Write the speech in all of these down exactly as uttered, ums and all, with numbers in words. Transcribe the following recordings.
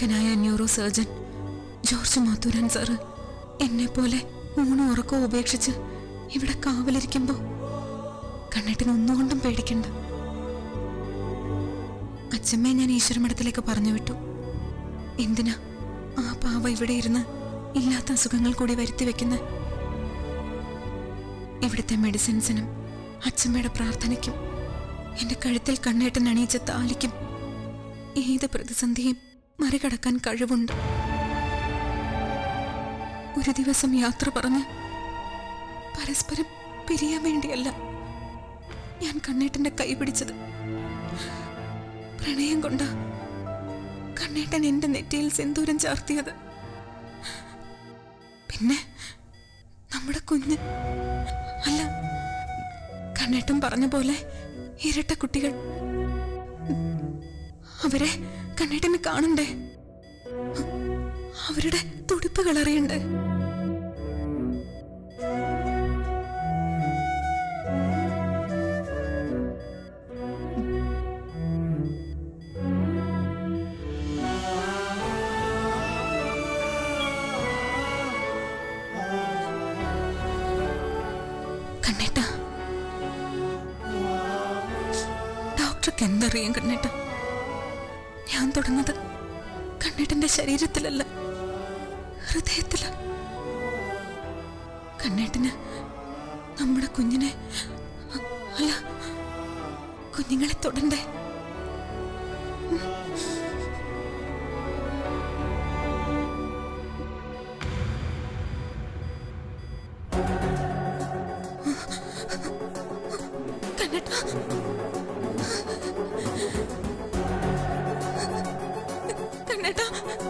വിദഗ്ധനായ neurosurgeon George Mathuran sir എന്നെ പോലെ ഊണും ഉറക്കവും ഉപേക്ഷിച്ച് ഇവിടെ കാവലിരിക്കുമ്പോ കണ്ണേട്ടന് ഒന്നുകൊണ്ടും പേടിക്കണ്ട. അച്ഛമ്മയെ ഞാൻ ഈശ്വരമഠത്തിലേക്ക് പറഞ്ഞു വിട്ടു. എന്തിനാ ആ പാവ ഇവിടെ ഇരുന്ന് ഇല്ലാത്ത അസുഖങ്ങൾ കൂടി വരുത്തി വെക്കുന്ന? ഇവിടുത്തെ മെഡിസിൻസിനും അച്ഛമ്മയുടെ പ്രാർത്ഥനയ്ക്കും എന്റെ കഴുത്തിൽ കണ്ണേട്ടൻ അണിയിച്ച താലിക്കും ഏത് പ്രതിസന്ധിയും മറികടക്കാൻ കഴിവുണ്ട്. ഒരു ദിവസം യാത്ര പറഞ്ഞ് പരസ്പരം പിരിയാൻ വേണ്ടിയല്ല ഞാൻ കണ്ണേട്ടന്റെ കൈ പിടിച്ചത്. പ്രണയം കൊണ്ടാ കണ്ണേട്ടൻ എന്റെ നെറ്റിയിൽ സിന്ദൂരം ചാർത്തിയത്. പിന്നെ നമ്മുടെ കുഞ്ഞ്, അല്ല, കണ്ണേട്ടൻ പറഞ്ഞ പോലെ ഇരട്ട കുട്ടികൾ. അവരെ കണ്ണേട്ടന് കാണണ്ടേ? അവരുടെ തുടിപ്പുകൾ അറിയണ്ടേ? കണ്ണേട്ട, ഡോക്ടർക്ക് എന്തറിയാം കണ്ണേട്ട? ഞാൻ തുടങ്ങുന്നത് കണ്ണേട്ടന്റെ ശരീരത്തിലല്ല, ഹൃദയത്തില. കണ്ണേട്ടന് നമ്മുടെ കുഞ്ഞിനെ, അല്ല, കുഞ്ഞുങ്ങളെ തൊടണ്ടേ? കണ്ണേട്ട, കണ്ണേട്ട,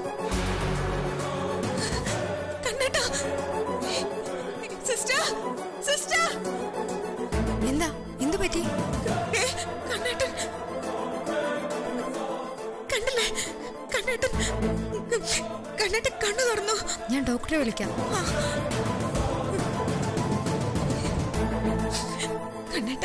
കണ്ണേട്ട, സിസ്റ്റർ, സിസ്റ്റർ, എന്താ? എന്തു പറ്റി? കണ്ണേട്ടൻ കണ്ടില്ലേ? കണ്ണേട്ടൻ കണ്ണേട്ടൻ കണ്ണു തുറന്നു. ഞാൻ ഡോക്ടറെ വിളിക്കാം. കണ്ണേട്ട,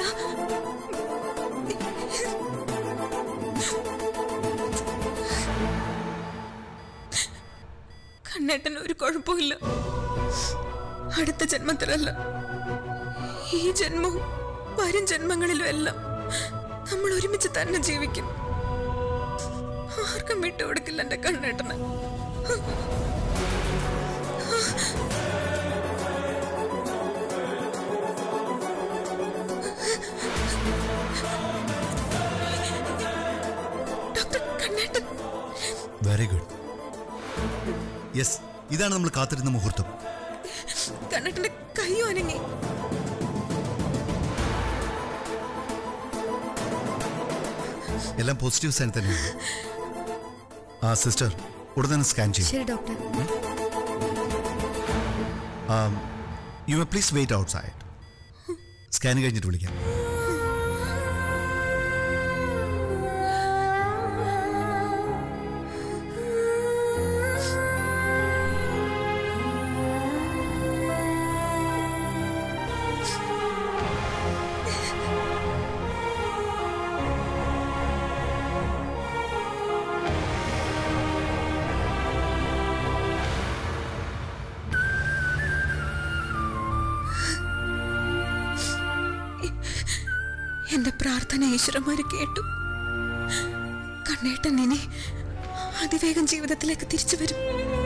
കണ്ണേട്ടന് ഒരു കുഴപ്പമില്ല. അടുത്ത ജന്മത്തിലല്ല, ഈ ജന്മവും വരും ജന്മങ്ങളിലും എല്ലാം നമ്മൾ ഒരുമിച്ച് തന്നെ ജീവിക്കും. ആർക്കും വിട്ടുകൊടുക്കില്ല എന്റെ കണ്ണേട്ടന്. ഡോക്ടർ, കണ്ണേട്ടൻ. Very good. യെസ്, ഇതാണ് നമ്മൾ കാത്തിരുന്ന മുഹൂർത്തം. കണ്ണേട്ടന്റെ കൈയും അനങ്ങി. എല്ലാം പോസിറ്റീവ് സൈൻ തന്നെയാണ്. ആ സിസ്റ്റർ ഉടനെ തന്നെ സ്കാൻ ചെയ്യും. ശരി doctor. You may please wait outside. Scan കഴിഞ്ഞിട്ട് വിളിക്കാം. എന്റെ പ്രാർത്ഥന ഈശ്വരന്മാര് കേട്ടു. കണ്ണേട്ടൻ ഇനി അതിവേഗം ജീവിതത്തിലേക്ക് തിരിച്ചു വരും.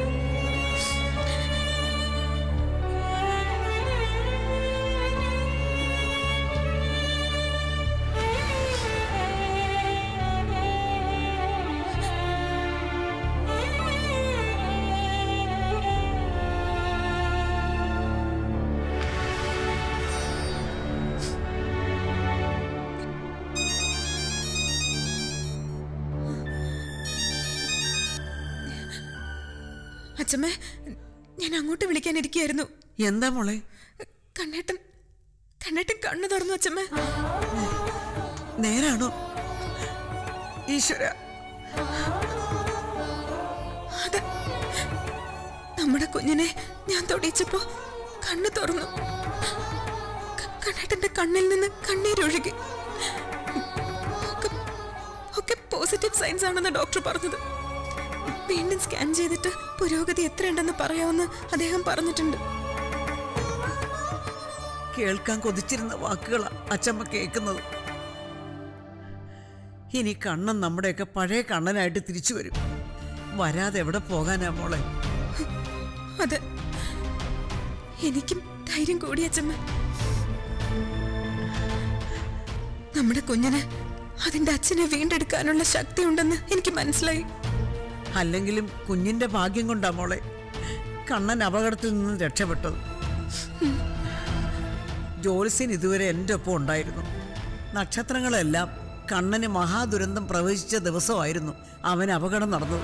അച്ഛമ്മേ, ഞാൻ അങ്ങോട്ട് വിളിക്കാനിരിക്കുകയായിരുന്നു. എന്താ മോളെ? കണ്ണേട്ടൻ കണ്ണേട്ടൻ കണ്ണു തുറന്നു അച്ഛമ്മേ. നേരാണോ? ഈശ്വര, അതെ, നമ്മുടെ കുഞ്ഞിനെ ഞാൻ തൊടിച്ചപ്പോ കണ്ണു തുറന്നു. കണ്ണേട്ടന്റെ കണ്ണിൽ നിന്ന് കണ്ണീരൊഴുകി. ഒക്കെ പോസിറ്റീവ് സൈൻസ് ആണെന്ന് ഡോക്ടർ പറഞ്ഞത്. വീണ്ടും സ്കാൻ ചെയ്തിട്ട് പുരോഗതി എത്രയുണ്ടെന്ന് പറയാമെന്ന് അദ്ദേഹം പറഞ്ഞിട്ടുണ്ട്. കേൾക്കാൻ കൊതിച്ചിരുന്ന വാക്കുകളാ അച്ചമ്മ കേൾക്കുന്നത്. ഇനി കണ്ണൻ നമ്മുടെയൊക്കെ പഴയ കണ്ണനായിട്ട് തിരിച്ചു വരും. വരാതെ എവിടെ പോകാനാ മോളെ? അതെ, എനിക്കും ധൈര്യം കൂടി അച്ചമ്മ. നമ്മുടെ കുഞ്ഞിന് അതിന്റെ അച്ഛനെ വീണ്ടെടുക്കാനുള്ള ശക്തി ഉണ്ടെന്ന് എനിക്ക് മനസ്സിലായി. അല്ലെങ്കിലും കുഞ്ഞിന്റെ ഭാഗ്യം കൊണ്ടാ മോളെ കണ്ണൻ അപകടത്തിൽ നിന്ന് രക്ഷപ്പെട്ടത്. ജോത്സ്യൻ ഇതുവരെ എൻ്റെ ഒപ്പം ഉണ്ടായിരുന്നു. നക്ഷത്രങ്ങളെല്ലാം കണ്ണന് മഹാദുരന്തം പ്രവചിച്ച ദിവസമായിരുന്നു അവൻ അപകടം നടന്നത്.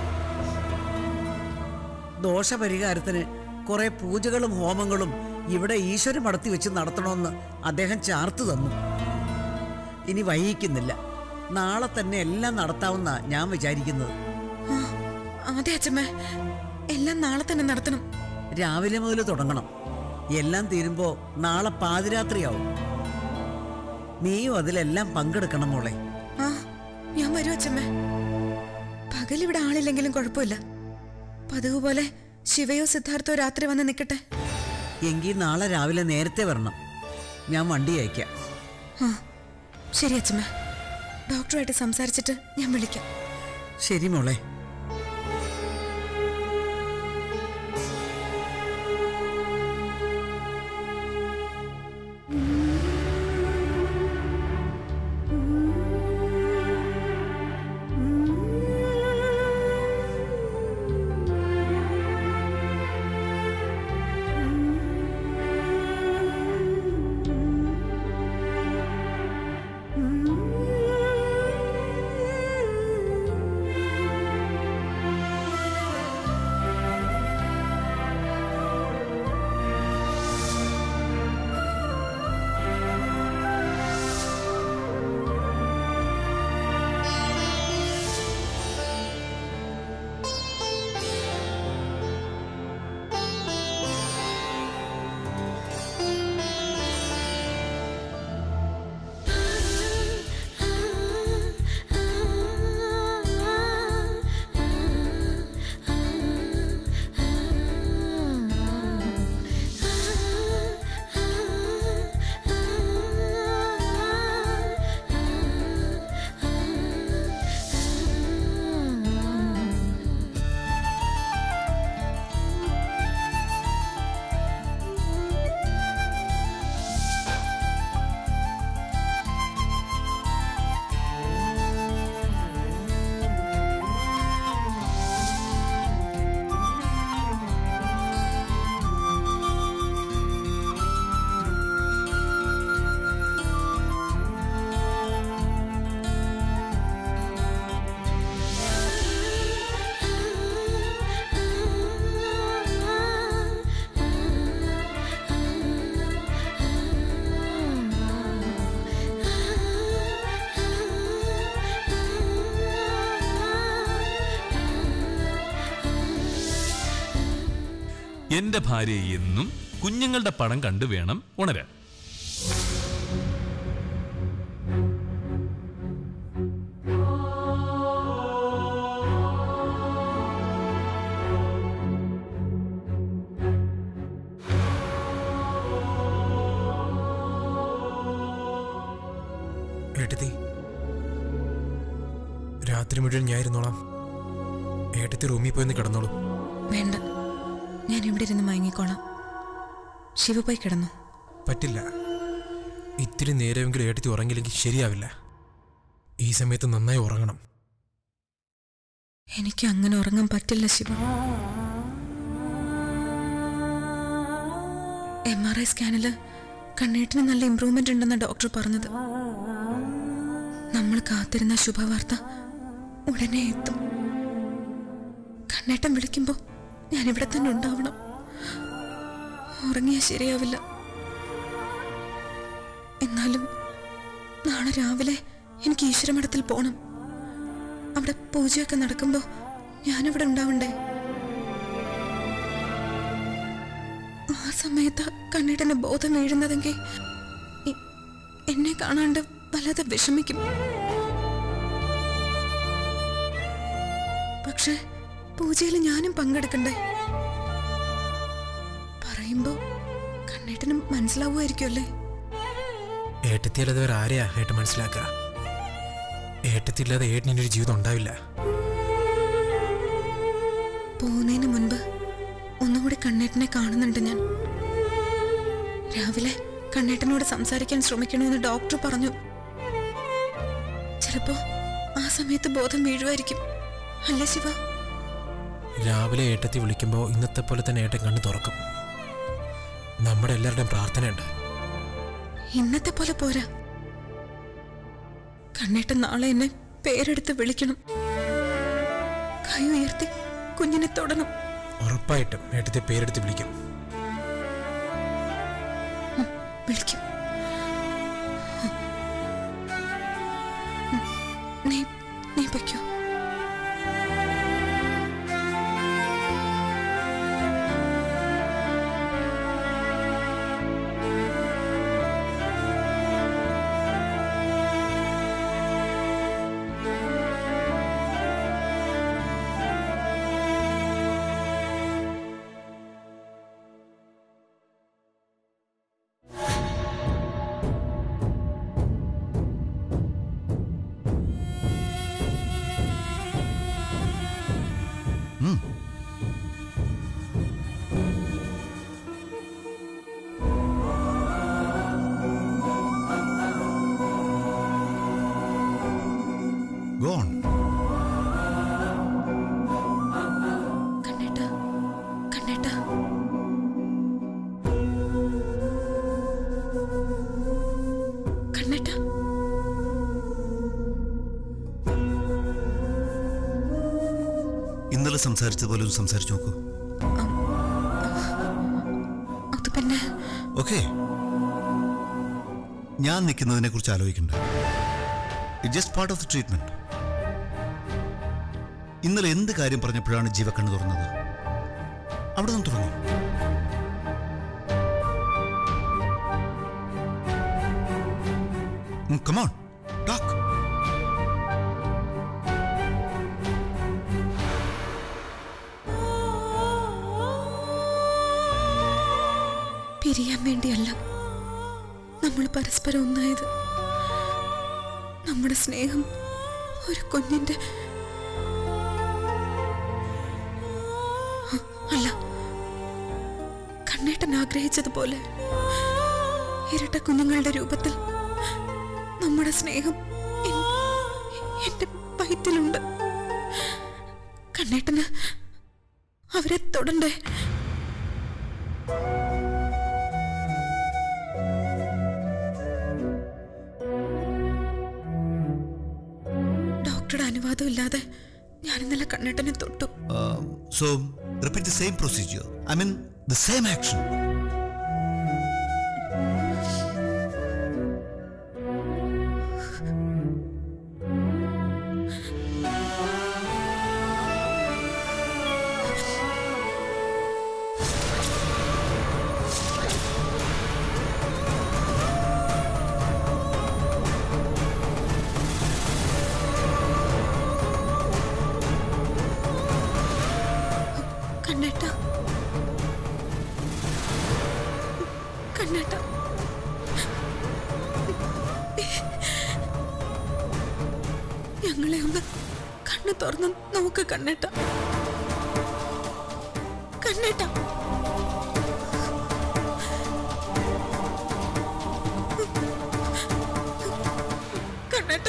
ദോഷപരിഹാരത്തിന് കുറെ പൂജകളും ഹോമങ്ങളും ഇവിടെ ഈശ്വര മടത്തി വെച്ച് നടത്തണമെന്ന് അദ്ദേഹം ചാർത്തു തന്നു. ഇനി വൈകിക്കുന്നില്ല, നാളെ തന്നെ എല്ലാം നടത്താവുന്ന ഞാൻ വിചാരിക്കുന്നത്. അതെ അച്ഛമ്മ, എല്ലാം നാളെ തന്നെ നടത്തണം. രാവിലെ മുതൽ തുടങ്ങണം. എല്ലാം തീരുമ്പോ നാളെ പാതിരാത്രിയാവും. നീയും അതിലെല്ലാം പങ്കെടുക്കണം മോളെ. ആ, ഞാൻ വരും അച്ഛമ്മ. പകലിവിടെ ആളില്ലെങ്കിലും കുഴപ്പമില്ല. പതിവ് പോലെ ശിവയോ സിദ്ധാർത്ഥോ രാത്രി വന്ന് നിൽക്കട്ടെ. എങ്കിൽ നാളെ രാവിലെ നേരത്തെ വരണം. ഞാൻ വണ്ടി അയക്കാം. ആ ശരി അച്ഛമ്മ, ഡോക്ടറുമായിട്ട് സംസാരിച്ചിട്ട് ഞാൻ വിളിക്കാം. ശരി മോളെ. എന്റെ ഭാര്യ എന്നും കുഞ്ഞുങ്ങളുടെ പടം കണ്ടു വേണം ഉണരാൻ. ഏട്ടത്തി, രാത്രി മുഴുവൻ ഞാൻ ഇരുന്നോളാം. ഏട്ടത്തി റൂമിൽ പോയി കിടന്നോളൂ. വേണ്ട, ഞാൻ ഇവിടെ ഇരുന്ന് മയങ്ങിക്കോളാം. ശിവ പോയി കിടന്നു. പറ്റില്ല, ഇത്തിരി നേരമെങ്കിലും ഏട്ടത്തി ഉറങ്ങില്ലെങ്കിൽ ശരിയാവില്ല. ഈ സമയത്ത് നന്നായി ഉറങ്ങണം. എനിക്ക് അങ്ങനെ ഉറങ്ങാൻ പറ്റില്ല ശിവ. എം ആർ ഐ സ്കാനില് കണ്ണേട്ടിന് നല്ല ഇംപ്രൂവ്മെന്റ് ഉണ്ടെന്ന ഡോക്ടർ പറഞ്ഞത്. നമ്മൾ കാത്തിരുന്ന ശുഭവാർത്ത ഉടനെ എത്തും. കണ്ണേട്ടൻ വിളിക്കുമ്പോ ഞാനിവിടെ തന്നെ ഉണ്ടാവണം. ഉറങ്ങിയാൽ ശരിയാവില്ല. എന്നാലും നാളെ രാവിലെ എനിക്ക് ഈശ്വരമഠത്തിൽ പോണം. അവിടെ പൂജയൊക്കെ നടക്കുമ്പോ ഞാനിവിടെ ഉണ്ടാവണ്ടേ? ആ സമയത്ത് കണ്ണേട്ടന് ബോധം വീഴുന്നതെങ്കിൽ എന്നെ കാണാണ്ട് വല്ലാതെ വിഷമിക്കും. പക്ഷെ പൂജയിൽ ഞാനും പങ്കെടുക്കണ്ടേ? പറയുമ്പോ കണ്ണേട്ടനും മനസ്സിലാവുമായിരിക്കുമല്ലേ? ഏട്ടത്തിയല്ലാതെ വേറെ ആരെയാ ഏട്ടൻ മനസ്സിലാക്കുക? ഏട്ടത്തില്ലാതെ ഏട്ടന് ഒരു ജീവിതം ഉണ്ടാവില്ല. പോകുന്നതിന് മുൻപ് ഒന്നുകൂടി കണ്ണേട്ടനെ കാണുന്നുണ്ട് ഞാൻ. രാവിലെ കണ്ണേട്ടനോട് സംസാരിക്കാൻ ശ്രമിക്കണമെന്ന് ഡോക്ടർ പറഞ്ഞു. ചിലപ്പോ ആ സമയത്ത് ബോധം വീഴുമായിരിക്കും, അല്ലേ ശിവ? രാവിലെ ഏട്ടത്തി വിളിക്കുമ്പോൾ ഇന്നത്തെ പോലെ തന്നെ ഏട്ടൻ കണ്ണു തുറക്കും. നമ്മുടെ എല്ലാവരുടെയും പ്രാർത്ഥനയുണ്ട്. ഇന്നത്തെ പോലെ പോരാ. കണ്ണേട്ടൻ നാളെ എന്നെ പേരെടുത്ത് വിളിക്കണം. കൈ ഉയർത്തി കുഞ്ഞിനെ തൊടണം. ഉറപ്പായിട്ടും ഏട്ടത്തെ പേരെടുത്ത് വിളിക്കും. വിളിക്കും. നീ നീ പൊയ്ക്കോ. Go on. കണ്ണേട്ടാ, കണ്ണേട്ടാ. കണ്ണേട്ടാ. ഇന്നലെ സംസാരിച്ചതുപോലെ ഒന്ന് സംസാരിച്ചു നോക്കൂ. അത് പിന്നെ ഓക്കെ, ഞാൻ നിൽക്കുന്നതിനെ കുറിച്ച് ആലോചിക്കണ്ട. It just part of the treatment. ഇന്നലെ എന്ത് കാര്യം പറഞ്ഞപ്പോഴാണ് ജീവ കണ്ണു തുറന്നത്? അവിടെ നിന്ന് തുറന്നു. Come on, talk. പിരിയാൻ വേണ്ടിയല്ല നമ്മൾ പരസ്പരം ഒന്നായത്. നമ്മുടെ സ്നേഹം ഒരു കുഞ്ഞിന്റെ അല്ല, കണ്ണേട്ടൻ ആഗ്രഹിച്ചതുപോലെ ഇരട്ട കുഞ്ഞുങ്ങളുടെ രൂപത്തിൽ നമ്മുടെ സ്നേഹം എന്റെ വയറ്റിലുണ്ട്. കണ്ണേട്ടന് അവരെ തൊടണ്ടേ? ഡോക്ടറുടെ അനുവാദം ഇല്ലാതെ ഞാൻ ഇന്നലെ കണ്ണേട്ടനെ തൊട്ടു. So repeat the same procedure. I mean the same action. കണ്ണേട്ടാ, കണ്ണേട്ടാ, ഞങ്ങളെ ഒന്ന് കണ്ണ് തുറന്ന് നോക്ക് കണ്ണേട്ടാ. കണ്ണേട്ടാ, കണ്ണേട്ടാ,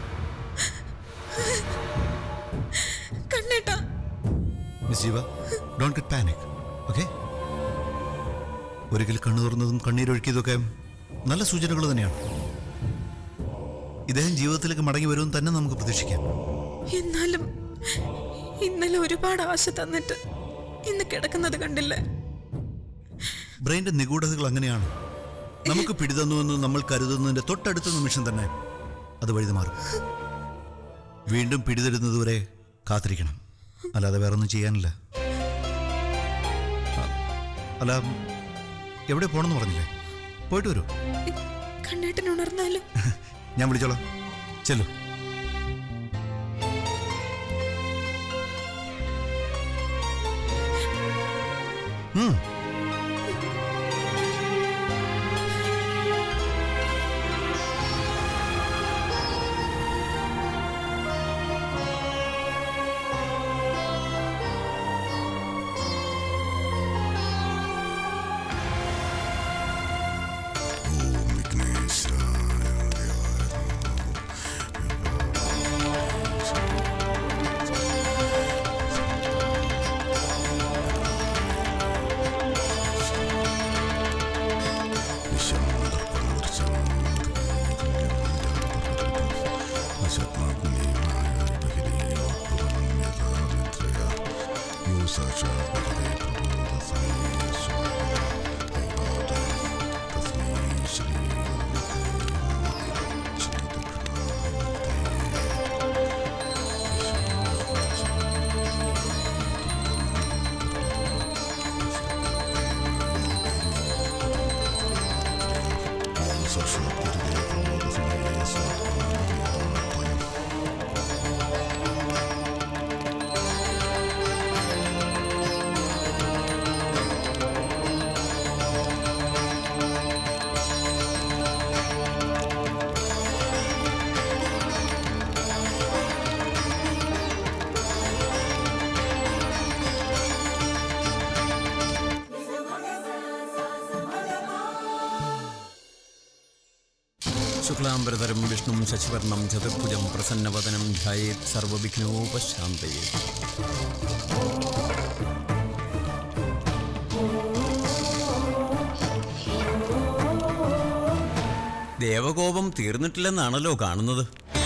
കണ്ണേട്ടാ. Miss Jiva, don't get panic, okay? ഒരിക്കൽ കണ്ണു തുറന്നതും കണ്ണീരൊഴുക്കിയതൊക്കെ നല്ല സൂചനകൾ തന്നെയാണ്. ഇദ്ദേഹം ജീവിതത്തിലേക്ക് മടങ്ങി വരുമെന്ന് തന്നെ നമുക്ക് പ്രതീക്ഷിക്കാം. എന്നാലും ഇന്നലെ ഒരുപാട് ആശ തന്നിട്ട് ഇന്ന് കിടക്കുന്നത് കണ്ടില്ലേ? ബ്രെയിൻ്റെ നിഗൂഢതകൾ അങ്ങനെയാണ്. നമുക്ക് പിടിതന്നുവെന്ന് നമ്മൾ കരുതുന്നതിന്റെ തൊട്ടടുത്ത നിമിഷം തന്നെ അത് വഴുതി മാറും. വീണ്ടും പിടിതരുന്നതുവരെ കാത്തിരിക്കണം, അല്ലാതെ വേറൊന്നും ചെയ്യാനില്ല. അല്ല, എവിടെ പോണെന്ന് പറഞ്ഞില്ലേ? പോയിട്ട് വരൂ. കണ്ണേട്ടൻ ഉണർന്നാലും ഞാൻ വിളിച്ചോളാം. ചെല്ലു. ശുക്ലാംബരധരം വിഷ്ണും ശശിവർണം ചതുർഭുജം പ്രസന്നവദനം ധ്യായേത് സർവവിഘ്നോപശാന്തയേ. ദേവകോപം തീർന്നിട്ടില്ലെന്നാണല്ലോ കാണുന്നത്.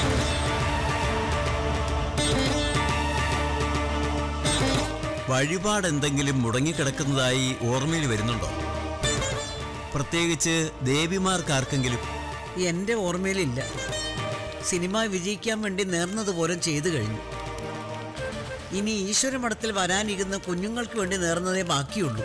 വഴിപാടെന്തെങ്കിലും മുടങ്ങിക്കിടക്കുന്നതായി ഓർമ്മയിൽ വരുന്നുണ്ടോ? പ്രത്യേകിച്ച് ദേവിമാർക്കാർക്കെങ്കിലും? എൻ്റെ ഓർമ്മയിലില്ല. സിനിമ വിജയിക്കാൻ വേണ്ടി നേർന്നതുപോലും ചെയ്തു കഴിഞ്ഞു. ഇനി ഈശ്വരമഠത്തിൽ വരാനിരുന്ന കുഞ്ഞുങ്ങൾക്ക് വേണ്ടി നേർന്നതേ ബാക്കിയുള്ളൂ.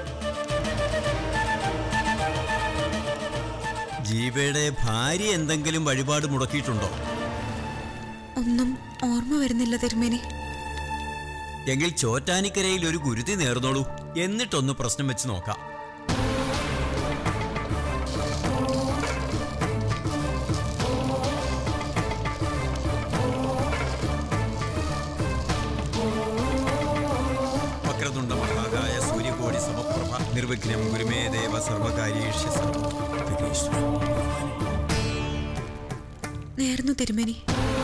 ജീവയുടെ ഭാര്യ എന്തെങ്കിലും വഴിപാട് മുടക്കിയിട്ടുണ്ടോ? ഒന്നും ഓർമ്മ വരുന്നില്ല തിരുമേനി. എങ്കിൽ ചോറ്റാനിക്കരയിൽ ഒരു ഗുരുതി നേർന്നോളൂ, എന്നിട്ടൊന്ന് പ്രശ്നം വെച്ച് നോക്കാം. വക്രതുണ്ട മഹാകായ സൂര്യകോടി സമപ്രഭ നിർവിഘ്നം ഗുരുമേ ദേവ സർവകാര്യേഷു സർവം. നേർന്നു തിരുമേനി.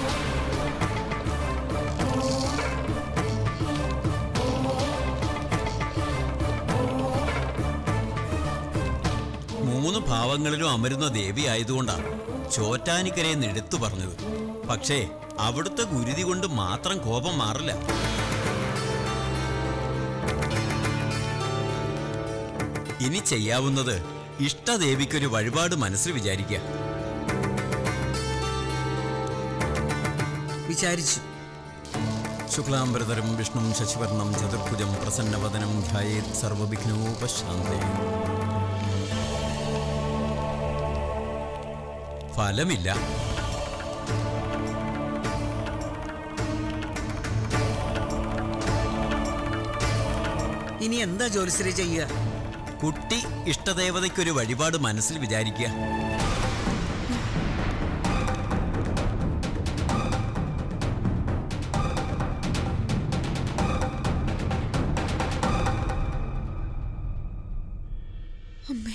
മൂന്ന് ഭാവങ്ങളിലും അമരുന്ന ദേവി ആയതുകൊണ്ടാണ് ചോറ്റാനിക്കരയെന്ന് എടുത്തു പറഞ്ഞത്. പക്ഷേ അവിടുത്തെ ഗുരുതി കൊണ്ട് മാത്രം കോപം മാറില്ല. ഇനി ചെയ്യാവുന്നത് ഇഷ്ടദേവിക്കൊരു വഴിപാട് മനസ്സിൽ വിചാരിക്കുക. വിചാരിച്ചു. ശുക്ലാംബരധരം വിഷ്ണും ശശിവർണം ചതുർഭുജം പ്രസന്നവദനം ധ്യായേത് സർവവിഘ്നോപശാന്തയേ. ഫലമില്ല. ഇനി എന്താ ജോലിശ്രീ ചെയ്യുക? കുട്ടി ഇഷ്ടദേവതയ്ക്കൊരു വഴിപാട് മനസ്സിൽ വിചാരിക്കുക. അമ്മേ,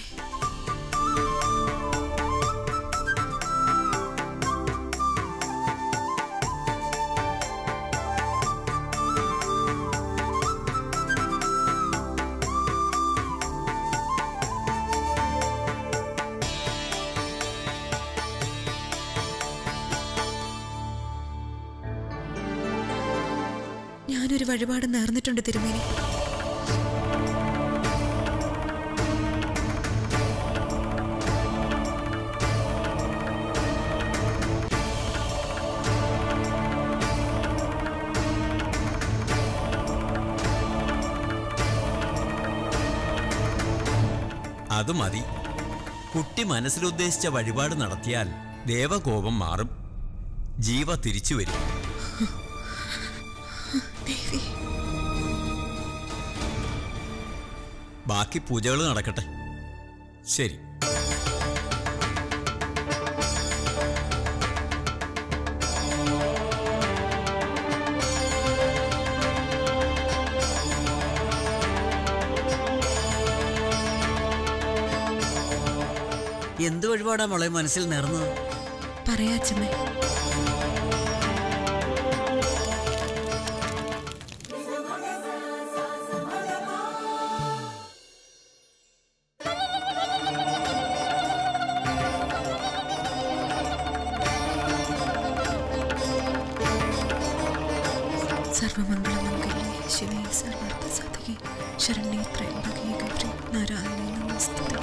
ഞാനൊരു വഴിപാട് നേർന്നിട്ടുണ്ട് തിരുമേനി. അത് മതി. കുട്ടി മനസ്സിലുദ്ദേശിച്ച വഴിപാട് നടത്തിയാൽ ദേവകോപം മാറും, ജീവ തിരിച്ചു വരും. ബാക്കി പൂജകൾ നടക്കട്ടെ. ശരി. എന്ത് വഴിപാടാ മോളെ മനസ്സിൽ നേർന്നത്? പറയാച്ചമ്മേ. സർവമംഗളമംഗല്യേ ശിവേ സർവാർത്ഥസാധികേ ശരണ്യേ ത്രയംബകേ ഗൗരി നാരായണീ നമസ്തുതേ.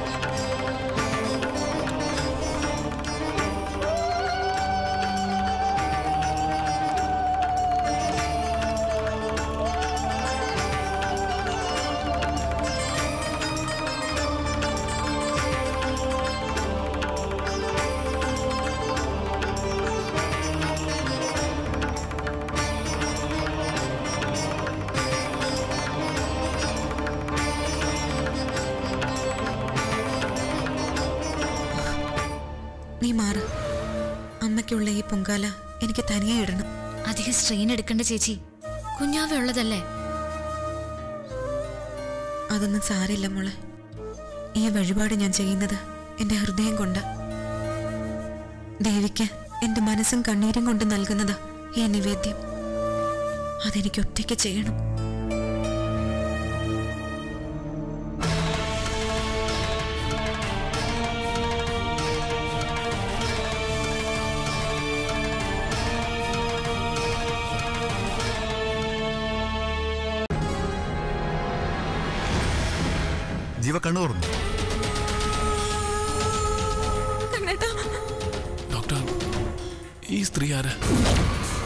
നീ മാറ്. അമ്മയ്ക്കുള്ള ഈ പൊങ്കാല എനിക്ക് തനിയെ ഇടണം. അധികം സ്ട്രെയിൻ എടുക്കണ്ട ചേച്ചി, കുഞ്ഞാവ ഉള്ളതല്ലേ. അതൊന്നും സാരില്ല മോളെ. ഈ വഴിപാട് ഞാൻ ചെയ്യുന്നത് എൻ്റെ ഹൃദയം കൊണ്ട്, ദേവിക്ക് എൻ്റെ മനസ്സും കണ്ണീരും കൊണ്ട് നൽകുന്നത് ഈ നിവേദ്യം. അതെനിക്ക് ഒറ്റയ്ക്ക് ചെയ്യണം. ജീവ കണ്ണു തുറന്നു. ഡോക്ടർ, ഈ സ്ത്രീ ആരാ?